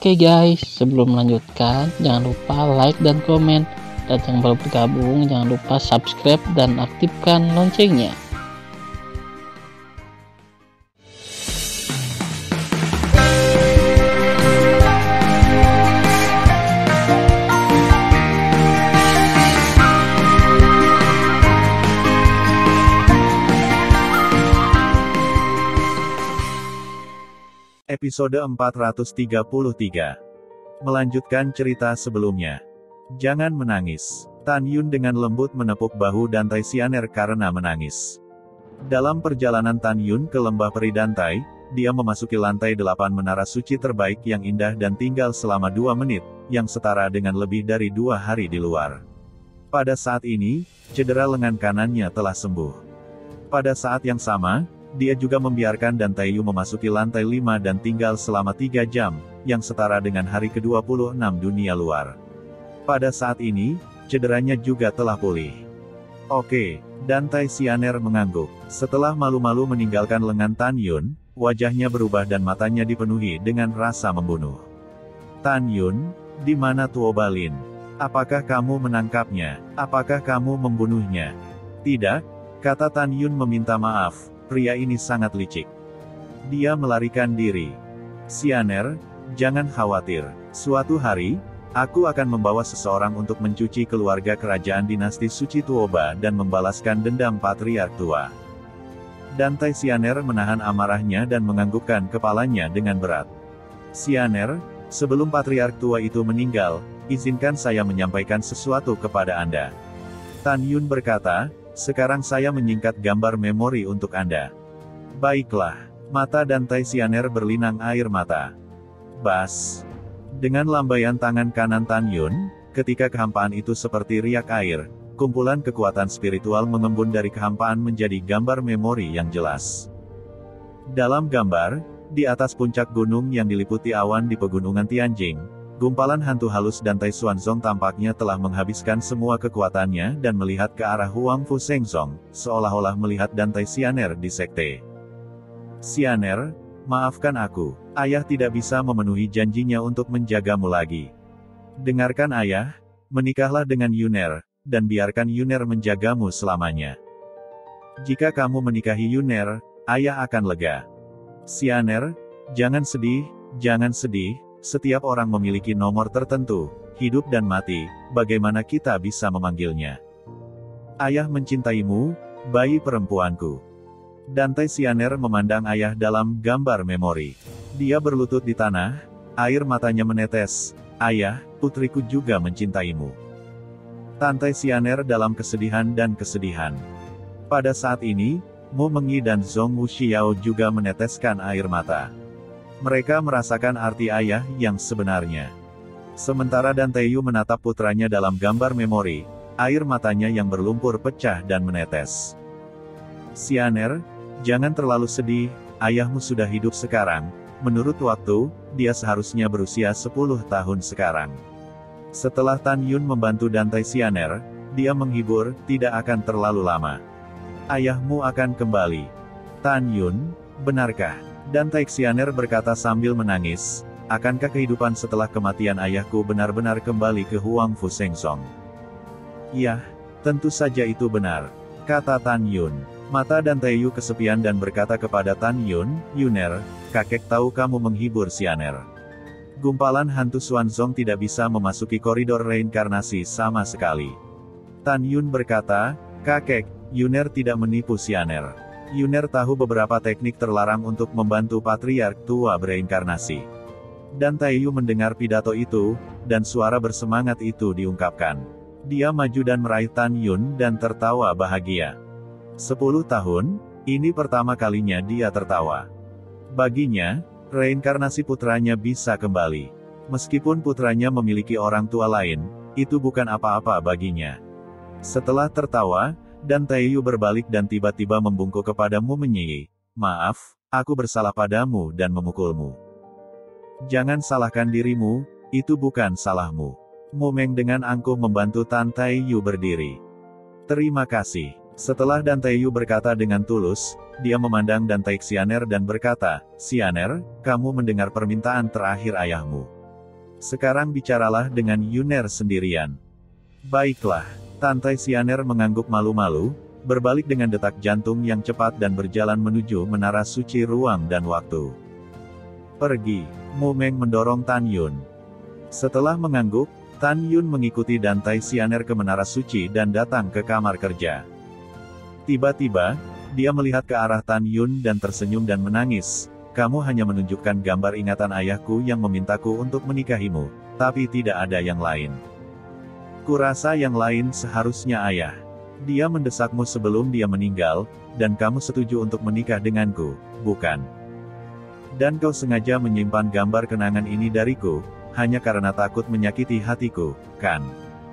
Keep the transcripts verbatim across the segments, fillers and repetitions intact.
Oke guys, sebelum melanjutkan, jangan lupa like dan komen. Dan yang baru bergabung, jangan lupa subscribe dan aktifkan loncengnya. Episode empat ratus tiga puluh tiga. Melanjutkan cerita sebelumnya. Jangan menangis. Tan Yun dengan lembut menepuk bahu Dantai Xianer karena menangis. Dalam perjalanan Tan Yun ke lembah peri Dantai, dia memasuki lantai delapan menara suci terbaik yang indah dan tinggal selama dua menit, yang setara dengan lebih dari dua hari di luar. Pada saat ini, cedera lengan kanannya telah sembuh. Pada saat yang sama, dia juga membiarkan Dantai Yu memasuki lantai lima dan tinggal selama tiga jam, yang setara dengan hari ke dua puluh enam dunia luar. Pada saat ini, cederanya juga telah pulih. Oke, Dantai Xianer mengangguk. Setelah malu-malu meninggalkan lengan Tan Yun, wajahnya berubah dan matanya dipenuhi dengan rasa membunuh. Tan Yun, di mana Tuo Balin? Apakah kamu menangkapnya? Apakah kamu membunuhnya? Tidak, kata Tan Yun meminta maaf. Pria ini sangat licik. Dia melarikan diri. Xianer, jangan khawatir. Suatu hari, aku akan membawa seseorang untuk mencuci keluarga kerajaan dinasti Suci Tuoba dan membalaskan dendam Patriark Tua. Dantai Xianer menahan amarahnya dan menganggukkan kepalanya dengan berat. Xianer, sebelum Patriark Tua itu meninggal, izinkan saya menyampaikan sesuatu kepada Anda. Tan Yun berkata, sekarang saya menyingkat gambar memori untuk Anda. Baiklah. Mata Dantai Xianer berlinang air mata. Bas. Dengan lambaian tangan kanan Tan Yun, ketika kehampaan itu seperti riak air, kumpulan kekuatan spiritual mengembun dari kehampaan menjadi gambar memori yang jelas. Dalam gambar, di atas puncak gunung yang diliputi awan di pegunungan Tianjing, gumpalan hantu halus Dantai Xuanzong tampaknya telah menghabiskan semua kekuatannya dan melihat ke arah Huang Fu Shengzong, seolah-olah melihat Dantai Xianer di sekte. Xianer, maafkan aku, ayah tidak bisa memenuhi janjinya untuk menjagamu lagi. Dengarkan ayah, menikahlah dengan Yuner, dan biarkan Yuner menjagamu selamanya. Jika kamu menikahi Yuner, ayah akan lega. Xianer, jangan sedih, jangan sedih. Setiap orang memiliki nomor tertentu, hidup dan mati, bagaimana kita bisa memanggilnya? Ayah mencintaimu, bayi perempuanku. Dantai Xianer memandang ayah dalam gambar memori. Dia berlutut di tanah, air matanya menetes. Ayah, putriku juga mencintaimu. Dantai Xianer dalam kesedihan dan kesedihan. Pada saat ini, Mu Mengyi dan Zhong Wuxiao juga meneteskan air mata. Mereka merasakan arti ayah yang sebenarnya. Sementara Dantai Yu menatap putranya dalam gambar memori, air matanya yang berlumpur pecah dan menetes. Xianer, jangan terlalu sedih, ayahmu sudah hidup sekarang. Menurut waktu, dia seharusnya berusia sepuluh tahun sekarang. Setelah Tan Yun membantu Dantai Xianer, dia menghibur, tidak akan terlalu lama. Ayahmu akan kembali. Tan Yun, benarkah? Dantai Xianer berkata sambil menangis, akankah kehidupan setelah kematian ayahku benar-benar kembali ke Huang Fu Shengzong? Iya, tentu saja itu benar, kata Tan Yun. Mata Dantai Yu kesepian dan berkata kepada Tan Yun, Yuner, kakek tahu kamu menghibur Xianer. Gumpalan hantu Xuanzong tidak bisa memasuki koridor reinkarnasi sama sekali. Tan Yun berkata, kakek, Yuner tidak menipu Xianer. Yuner tahu beberapa teknik terlarang untuk membantu Patriark Tua bereinkarnasi. Dantai Yu mendengar pidato itu, dan suara bersemangat itu diungkapkan. Dia maju dan meraih Tan Yun dan tertawa bahagia. Sepuluh tahun, ini pertama kalinya dia tertawa. Baginya, reinkarnasi putranya bisa kembali. Meskipun putranya memiliki orang tua lain, itu bukan apa-apa baginya. Setelah tertawa, Dantai Yu berbalik dan tiba-tiba membungkuk kepada Mu Mengyi. Maaf, aku bersalah padamu dan memukulmu. Jangan salahkan dirimu, itu bukan salahmu. Mu Meng dengan angkuh membantu Dantai Yu berdiri. Terima kasih. Setelah Dantai Yu berkata dengan tulus, dia memandang Dantai Xianer dan berkata, Xianer, kamu mendengar permintaan terakhir ayahmu. Sekarang bicaralah dengan Yuner sendirian. Baiklah, Tan Taisyaner mengangguk malu-malu, berbalik dengan detak jantung yang cepat dan berjalan menuju menara suci ruang dan waktu. Pergi, Mu Meng mendorong Tan Yun. Setelah mengangguk, Tan Yun mengikuti Dan Taisyaner ke menara suci dan datang ke kamar kerja. Tiba-tiba, dia melihat ke arah Tan Yun dan tersenyum dan menangis. Kamu hanya menunjukkan gambar ingatan ayahku yang memintaku untuk menikahimu, tapi tidak ada yang lain. Kurasa yang lain seharusnya ayah. Dia mendesakmu sebelum dia meninggal, dan kamu setuju untuk menikah denganku, bukan? Dan kau sengaja menyimpan gambar kenangan ini dariku, hanya karena takut menyakiti hatiku, kan?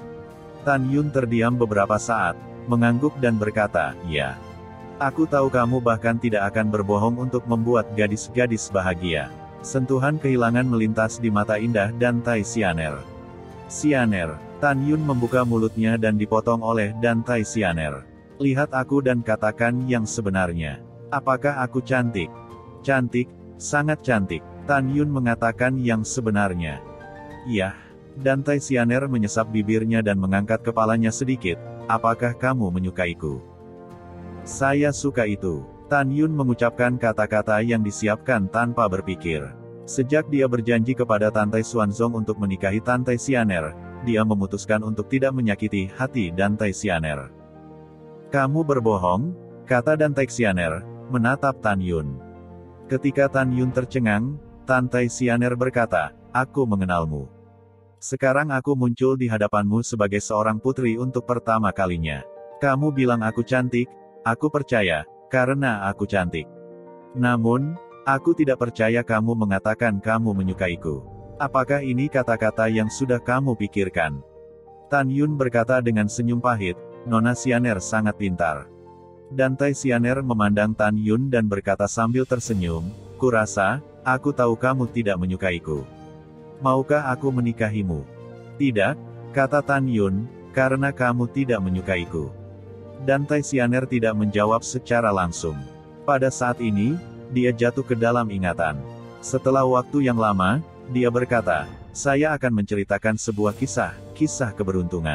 Tan Yun terdiam beberapa saat, mengangguk dan berkata, ya. Aku tahu kamu bahkan tidak akan berbohong untuk membuat gadis-gadis bahagia. Sentuhan kehilangan melintas di mata indah Dan Taisyaner. Sianer, Tan Yun membuka mulutnya dan dipotong oleh Dan Taisyaner. Lihat aku dan katakan yang sebenarnya. Apakah aku cantik? Cantik, sangat cantik. Tan Yun mengatakan yang sebenarnya. Iya. Dan Taisyaner menyesap bibirnya dan mengangkat kepalanya sedikit. Apakah kamu menyukaiku? Saya suka itu. Tan Yun mengucapkan kata-kata yang disiapkan tanpa berpikir. Sejak dia berjanji kepada Tan Taishuanzong untuk menikahi Tan Taisyaner, dia memutuskan untuk tidak menyakiti hati Dan Taisyaner. Kamu berbohong, kata Dan Taisyaner, menatap Tan Yun. Ketika Tan Yun tercengang, Tan Taisyaner berkata, aku mengenalmu. Sekarang aku muncul di hadapanmu sebagai seorang putri untuk pertama kalinya. Kamu bilang aku cantik. Aku percaya, karena aku cantik. Namun, aku tidak percaya kamu mengatakan kamu menyukaiku. Apakah ini kata-kata yang sudah kamu pikirkan? Tan Yun berkata dengan senyum pahit, Nona Sianer sangat pintar. Dan Taisyaner memandang Tan Yun dan berkata sambil tersenyum, kurasa, aku tahu kamu tidak menyukaiku. Maukah aku menikahimu? Tidak, kata Tan Yun, karena kamu tidak menyukaiku. Dan Taisyaner tidak menjawab secara langsung. Pada saat ini, dia jatuh ke dalam ingatan. Setelah waktu yang lama, dia berkata, saya akan menceritakan sebuah kisah, kisah keberuntungan.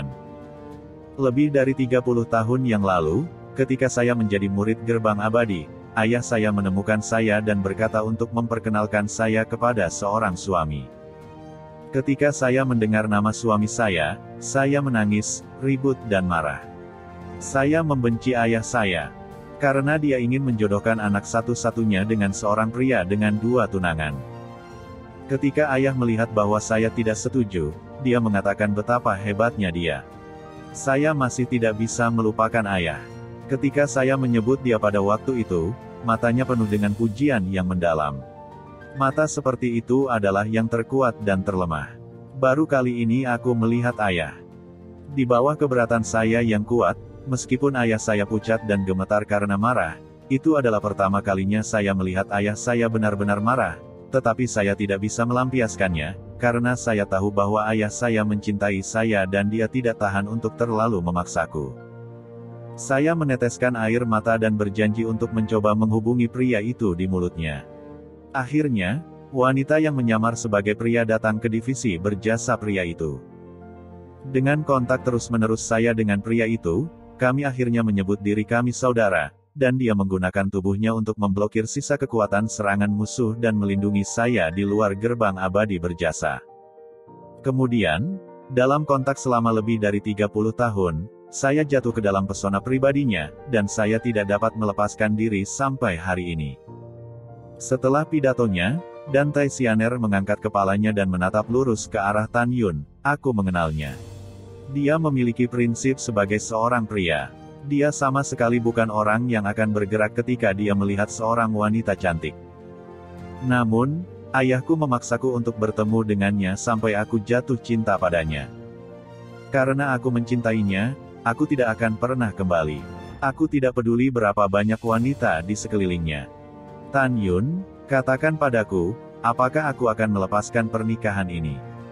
Lebih dari tiga puluh tahun yang lalu, ketika saya menjadi murid gerbang abadi, ayah saya menemukan saya dan berkata untuk memperkenalkan saya kepada seorang suami. Ketika saya mendengar nama suami saya, saya menangis, ribut dan marah. Saya membenci ayah saya. Karena dia ingin menjodohkan anak satu-satunya dengan seorang pria dengan dua tunangan. Ketika ayah melihat bahwa saya tidak setuju, dia mengatakan betapa hebatnya dia. Saya masih tidak bisa melupakan ayah. Ketika saya menyebut dia pada waktu itu, matanya penuh dengan pujian yang mendalam. Mata seperti itu adalah yang terkuat dan terlemah. Baru kali ini aku melihat ayah. Di bawah keberatan saya yang kuat, meskipun ayah saya pucat dan gemetar karena marah, itu adalah pertama kalinya saya melihat ayah saya benar-benar marah, tetapi saya tidak bisa melampiaskannya, karena saya tahu bahwa ayah saya mencintai saya dan dia tidak tahan untuk terlalu memaksaku. Saya meneteskan air mata dan berjanji untuk mencoba menghubungi pria itu di mulutnya. Akhirnya, wanita yang menyamar sebagai pria datang ke divisi berjasa pria itu. Dengan kontak terus-menerus saya dengan pria itu, kami akhirnya menyebut diri kami saudara, dan dia menggunakan tubuhnya untuk memblokir sisa kekuatan serangan musuh dan melindungi saya di luar gerbang abadi berjasa. Kemudian, dalam kontak selama lebih dari tiga puluh tahun, saya jatuh ke dalam pesona pribadinya, dan saya tidak dapat melepaskan diri sampai hari ini. Setelah pidatonya, Dan Taisyaner mengangkat kepalanya dan menatap lurus ke arah Tan Yun, aku mengenalnya. Dia memiliki prinsip sebagai seorang pria. Dia sama sekali bukan orang yang akan bergerak ketika dia melihat seorang wanita cantik. Namun, ayahku memaksaku untuk bertemu dengannya sampai aku jatuh cinta padanya. Karena aku mencintainya, aku tidak akan pernah kembali. Aku tidak peduli berapa banyak wanita di sekelilingnya. Tan Yun, katakan padaku, apakah aku akan melepaskan pernikahan ini?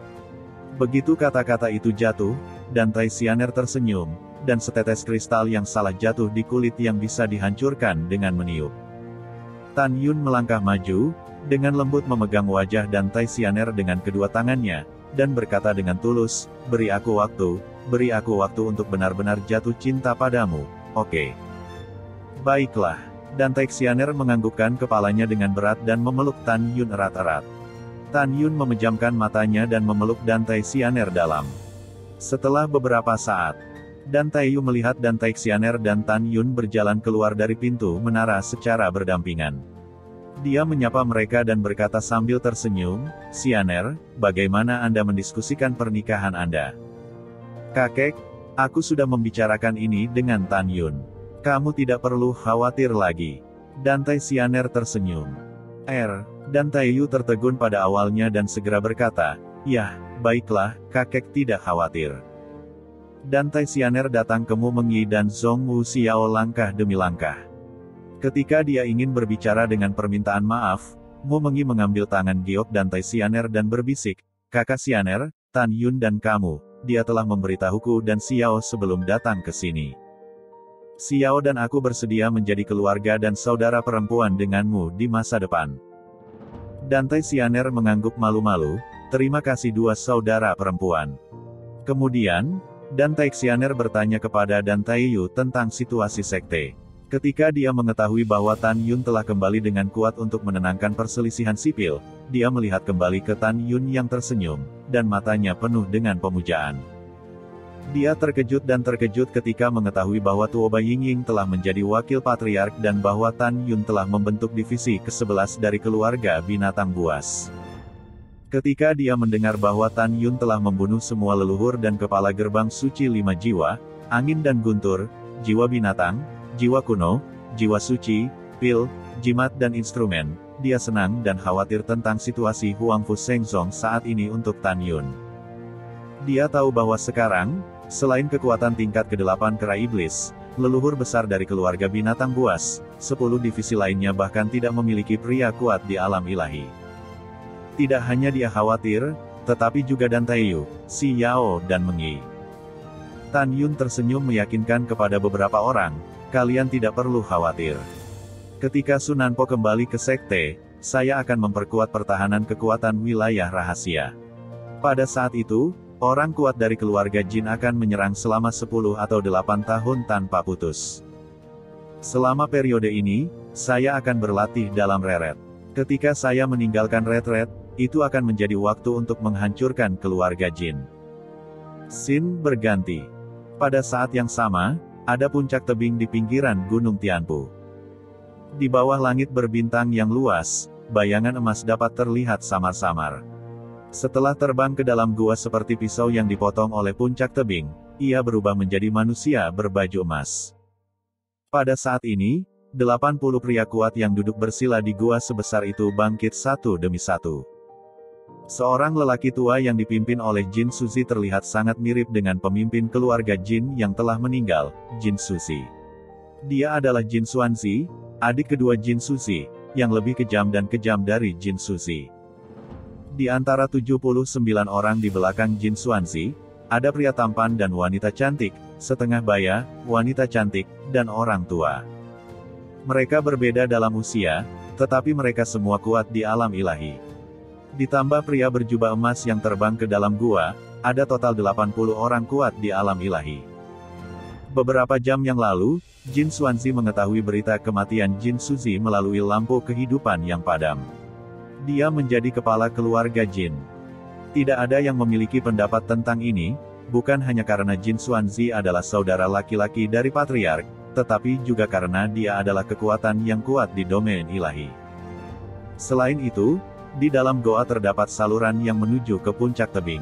Begitu kata-kata itu jatuh, Dan Taisyaner tersenyum, dan setetes kristal yang salah jatuh di kulit yang bisa dihancurkan dengan meniup. Tan Yun melangkah maju, dengan lembut memegang wajah Dan Taisyaner dengan kedua tangannya, dan berkata dengan tulus, "Beri aku waktu, beri aku waktu untuk benar-benar jatuh cinta padamu, oke? Baiklah." Dan Taixianer menganggukkan kepalanya dengan berat dan memeluk Tan Yun erat-erat. Tan Yun memejamkan matanya dan memeluk Dan Taixianer dalam. Setelah beberapa saat, Dan Taiyu melihat Dan Taixianer dan Tan Yun berjalan keluar dari pintu menara secara berdampingan. Dia menyapa mereka dan berkata sambil tersenyum, "Xianer, bagaimana Anda mendiskusikan pernikahan Anda?" "Kakek, aku sudah membicarakan ini dengan Tan Yun. Kamu tidak perlu khawatir lagi." Dan Taixianer tersenyum. Er, Dan Taiyu tertegun pada awalnya dan segera berkata, "Yah, baiklah, kakek tidak khawatir." Dan Taixianer datang ke Mu Mengyi dan Zhong Wu Xiao langkah demi langkah. Ketika dia ingin berbicara dengan permintaan maaf, Mu Mengyi mengambil tangan giok Dan Taixianer dan berbisik, "Kakak Xianer, Tan Yun dan kamu, dia telah memberitahuku dan Xiao sebelum datang ke sini. Xiao dan aku bersedia menjadi keluarga dan saudara perempuan denganmu di masa depan." Dan Taixianer mengangguk malu-malu, "Terima kasih dua saudara perempuan." Kemudian, Dan Taixianer bertanya kepada Dan Taiyu tentang situasi sekte. Ketika dia mengetahui bahwa Tan Yun telah kembali dengan kuat untuk menenangkan perselisihan sipil, dia melihat kembali ke Tan Yun yang tersenyum, dan matanya penuh dengan pemujaan. Dia terkejut dan terkejut ketika mengetahui bahwa Tuo Bai Yingying telah menjadi wakil patriark dan bahwa Tan Yun telah membentuk divisi kesebelas dari keluarga binatang buas. Ketika dia mendengar bahwa Tan Yun telah membunuh semua leluhur dan kepala gerbang suci lima jiwa, angin dan guntur, jiwa binatang, jiwa kuno, jiwa suci, pil, jimat dan instrumen, dia senang dan khawatir tentang situasi Huangfu Shengzong saat ini untuk Tan Yun. Dia tahu bahwa sekarang, selain kekuatan tingkat kedelapan kera iblis, leluhur besar dari keluarga binatang buas, sepuluh divisi lainnya bahkan tidak memiliki pria kuat di alam ilahi. Tidak hanya dia khawatir, tetapi juga Dan Taiyu, Xiao dan Mengyi. Tan Yun tersenyum meyakinkan kepada beberapa orang, "Kalian tidak perlu khawatir. Ketika Sunan Po kembali ke sekte, saya akan memperkuat pertahanan kekuatan wilayah rahasia. Pada saat itu, orang kuat dari keluarga Jin akan menyerang selama sepuluh atau delapan tahun tanpa putus. Selama periode ini, saya akan berlatih dalam retret. Ketika saya meninggalkan retret, itu akan menjadi waktu untuk menghancurkan keluarga Jin." Scene berganti. Pada saat yang sama, ada puncak tebing di pinggiran Gunung Tianpu. Di bawah langit berbintang yang luas, bayangan emas dapat terlihat samar-samar. Setelah terbang ke dalam gua seperti pisau yang dipotong oleh puncak tebing, ia berubah menjadi manusia berbaju emas. Pada saat ini, delapan puluh pria kuat yang duduk bersila di gua sebesar itu bangkit satu demi satu. Seorang lelaki tua yang dipimpin oleh Jin Suzi terlihat sangat mirip dengan pemimpin keluarga Jin yang telah meninggal, Jin Suzi. Dia adalah Jin Xuanzi, adik kedua Jin Suzi, yang lebih kejam dan kejam dari Jin Suzi. Di antara tujuh puluh sembilan orang di belakang Jin Xuanzi, ada pria tampan dan wanita cantik, setengah baya, wanita cantik, dan orang tua. Mereka berbeda dalam usia, tetapi mereka semua kuat di alam ilahi. Ditambah pria berjubah emas yang terbang ke dalam gua, ada total delapan puluh orang kuat di alam ilahi. Beberapa jam yang lalu, Jin Xuanzi mengetahui berita kematian Jin Suzi melalui lampu kehidupan yang padam. Dia menjadi kepala keluarga Jin. Tidak ada yang memiliki pendapat tentang ini, bukan hanya karena Jin Xuanzi adalah saudara laki-laki dari patriark, tetapi juga karena dia adalah kekuatan yang kuat di domain ilahi. Selain itu, di dalam goa terdapat saluran yang menuju ke puncak tebing.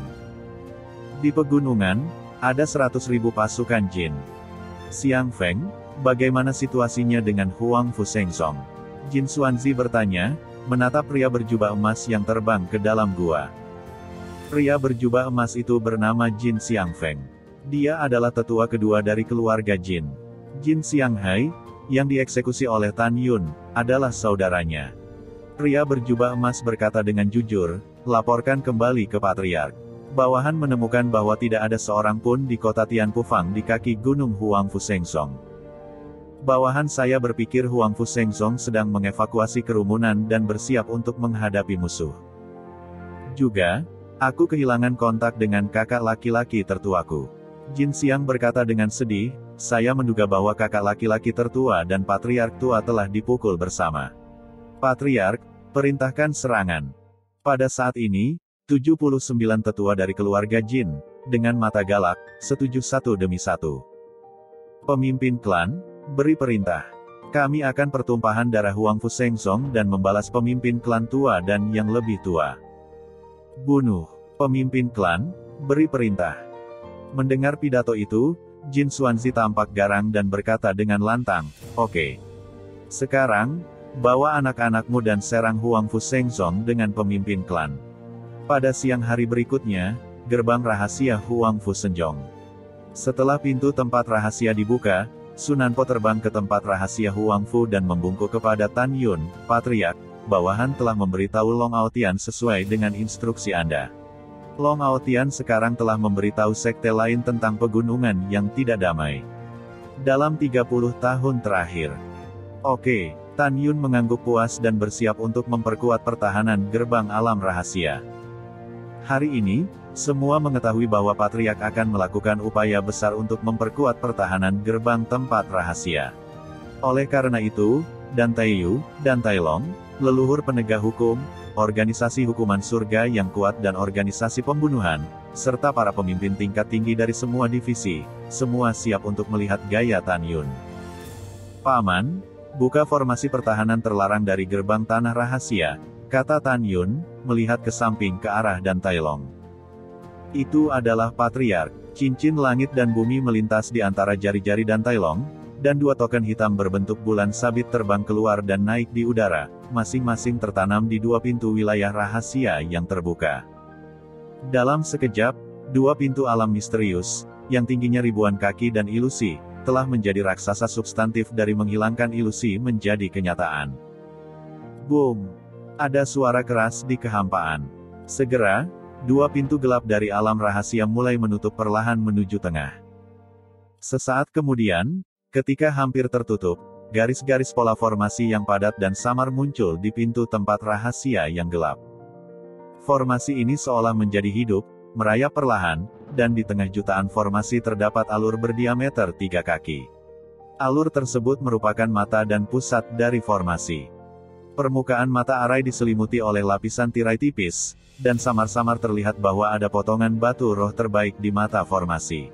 Di pegunungan, ada seratus ribu pasukan Jin. Xiang Feng, bagaimana situasinya dengan Huangfu Shengzong? Jin Xuanzi bertanya, menatap pria berjubah emas yang terbang ke dalam gua. Pria berjubah emas itu bernama Jin Xiang Feng. Dia adalah tetua kedua dari keluarga Jin. Jin Xiang Hai, yang dieksekusi oleh Tan Yun, adalah saudaranya. Pria berjubah emas berkata dengan jujur, "Laporkan kembali ke Patriark. Bawahan menemukan bahwa tidak ada seorang pun di kota Tianpufang di kaki gunung Huangfu Shengzong. Bawahan saya berpikir Huangfu Shengzong sedang mengevakuasi kerumunan dan bersiap untuk menghadapi musuh. Juga, Aku kehilangan kontak dengan kakak laki-laki tertuaku. Jin Xiang berkata dengan sedih, saya menduga bahwa kakak laki-laki tertua dan patriark tua telah dipukul bersama. Patriark, perintahkan serangan. Pada saat ini, tujuh puluh sembilan tetua dari keluarga Jin, dengan mata galak, setuju satu demi satu. Pemimpin klan, beri perintah. Kami akan pertumpahan darah Huangfu Shengzong dan membalas pemimpin klan tua dan yang lebih tua. Bunuh. Pemimpin klan, beri perintah. Mendengar pidato itu, Jin Xuanzi tampak garang dan berkata dengan lantang, oke. Sekarang, bawa anak-anakmu dan serang Huangfu Shengzong dengan pemimpin klan. Pada siang hari berikutnya, gerbang rahasia Huangfu Shengzong. Setelah pintu tempat rahasia dibuka, Sunanpo terbang ke tempat rahasia Huangfu dan membungkuk kepada Tan Yun, Patriark, bawahan telah memberitahu Long Aotian sesuai dengan instruksi Anda. Long Aotian sekarang telah memberitahu sekte lain tentang pegunungan yang tidak damai. Dalam tiga puluh tahun terakhir. Oke, Tan Yun mengangguk puas dan bersiap untuk memperkuat pertahanan gerbang alam rahasia. Hari ini, semua mengetahui bahwa Patriark akan melakukan upaya besar untuk memperkuat pertahanan gerbang tempat rahasia. Oleh karena itu, Dan Taiyu, dan Tai Long, leluhur penegak hukum, organisasi hukuman surga yang kuat dan organisasi pembunuhan, serta para pemimpin tingkat tinggi dari semua divisi, semua siap untuk melihat gaya Tan Yun. Paman, buka formasi pertahanan terlarang dari gerbang tanah rahasia, kata Tan Yun, melihat ke samping ke arah Dan Tai Long. Itu adalah Patriark. Cincin langit dan bumi melintas di antara jari-jari Dan Tai Long, dan dua token hitam berbentuk bulan sabit terbang keluar dan naik di udara, masing-masing tertanam di dua pintu wilayah rahasia yang terbuka. Dalam sekejap, dua pintu alam misterius, yang tingginya ribuan kaki dan ilusi, telah menjadi raksasa substantif dari menghilangkan ilusi menjadi kenyataan. Boom! Ada suara keras di kehampaan. Segera, dua pintu gelap dari alam rahasia mulai menutup perlahan menuju tengah. Sesaat kemudian, ketika hampir tertutup, garis-garis pola formasi yang padat dan samar muncul di pintu tempat rahasia yang gelap. Formasi ini seolah menjadi hidup, merayap perlahan, dan di tengah jutaan formasi terdapat alur berdiameter tiga kaki. Alur tersebut merupakan mata dan pusat dari formasi. Permukaan mata arai diselimuti oleh lapisan tirai tipis, dan samar-samar terlihat bahwa ada potongan batu roh terbaik di mata formasi.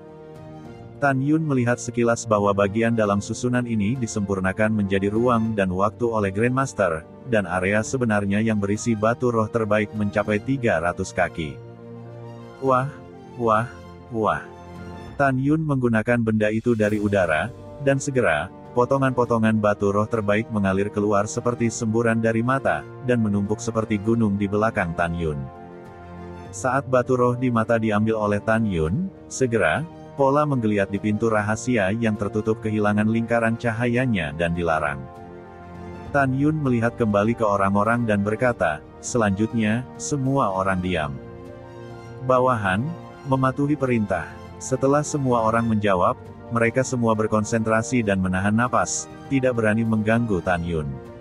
Tan Yun melihat sekilas bahwa bagian dalam susunan ini disempurnakan menjadi ruang dan waktu oleh Grandmaster, dan area sebenarnya yang berisi batu roh terbaik mencapai tiga ratus kaki. Wah, wah, wah. Tan Yun menggunakan benda itu dari udara, dan segera, potongan-potongan batu roh terbaik mengalir keluar seperti semburan dari mata, dan menumpuk seperti gunung di belakang Tan Yun. Saat batu roh di mata diambil oleh Tan Yun, segera, pola menggeliat di pintu rahasia yang tertutup kehilangan lingkaran cahayanya dan dilarang. Tan Yun melihat kembali ke orang-orang dan berkata, selanjutnya, semua orang diam. Bawahan, mematuhi perintah. Setelah semua orang menjawab, mereka semua berkonsentrasi dan menahan napas, tidak berani mengganggu Tan Yun.